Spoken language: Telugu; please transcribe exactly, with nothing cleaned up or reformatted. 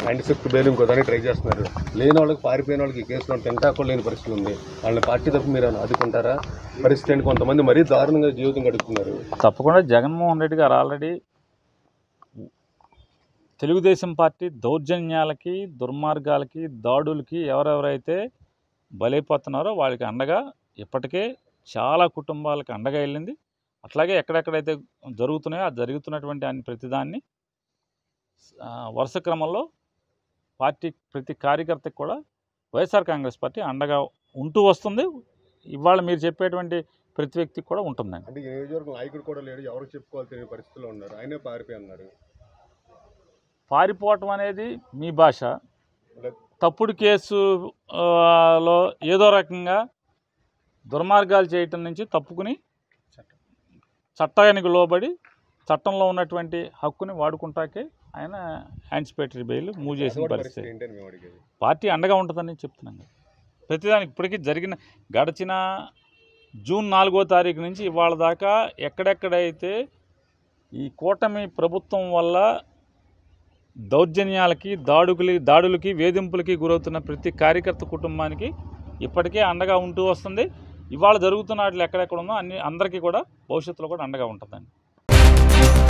యాంటిసెప్ట్ బెయిల్ ఇంకో దాన్ని ట్రై చేస్తున్నారు. లేని వాళ్ళకి, పారిపోయిన వాళ్ళకి కేసులో తింటాకు లేని పరిస్థితి ఉంది. వాళ్ళని పార్టీ తప్పు మీరు ఆదుకుంటారా? పరిస్థితి అంటే కొంతమంది మరీ దారుణంగా జీవితం గడుపుతున్నారు. తప్పకుండా జగన్మోహన్ రెడ్డి గారు ఆల్రెడీ తెలుగుదేశం పార్టీ దౌర్జన్యాలకి, దుర్మార్గాలకి, దాడులకి ఎవరెవరైతే బలైపోతున్నారో వాళ్ళకి అండగా ఇప్పటికే చాలా కుటుంబాలకు అండగా వెళ్ళింది. అట్లాగే ఎక్కడెక్కడైతే జరుగుతున్నాయో ఆ జరుగుతున్నటువంటి అన్ని ప్రతిదాన్ని వరుస క్రమంలో పార్టీ ప్రతి కార్యకర్తకు కూడా వైఎస్ఆర్ కాంగ్రెస్ పార్టీ అండగా ఉంటూ వస్తుంది. ఇవాళ మీరు చెప్పేటువంటి ప్రతి వ్యక్తికి కూడా ఉంటుందండి. అంటే ఈ నియోజకవర్గం నాయకుడు కూడా లేడు, ఎవరికి చెప్పుకోవాలి తెలియని పరిస్థితిలో ఉన్నారు. ఆయనే పారిపోయి అన్నారు. పారిపోవటం అనేది మీ భాష. తప్పుడు కేసులో ఏదో రకంగా దుర్మార్గాలు చేయటం నుంచి తప్పుకుని చట్టానికి లోబడి చట్టంలో ఉన్నటువంటి హక్కుని వాడుకుంటాకే ఆయన యాంటిసిపేటరీ బెయిల్ మూవ్ చేసిన పరిస్థితి. పార్టీ అండగా ఉంటుందని చెప్తున్నాను. ప్రతిదానికి ఇప్పటికీ జరిగిన గడిచిన జూన్ నాలుగో తారీఖు నుంచి ఇవాళ దాకా ఎక్కడెక్కడైతే ఈ కూటమి ప్రభుత్వం వల్ల దౌర్జన్యాలకి, దాడుకులి దాడులకి వేధింపులకి గురవుతున్న ప్రతి కార్యకర్త కుటుంబానికి ఇప్పటికే అండగా ఉంటూ వస్తుంది. ఇవాళ జరుగుతున్న వాటిలో ఎక్కడెక్కడ ఉందో అన్ని అందరికీ కూడా భవిష్యత్తులో కూడా అండగా ఉంటుందండి.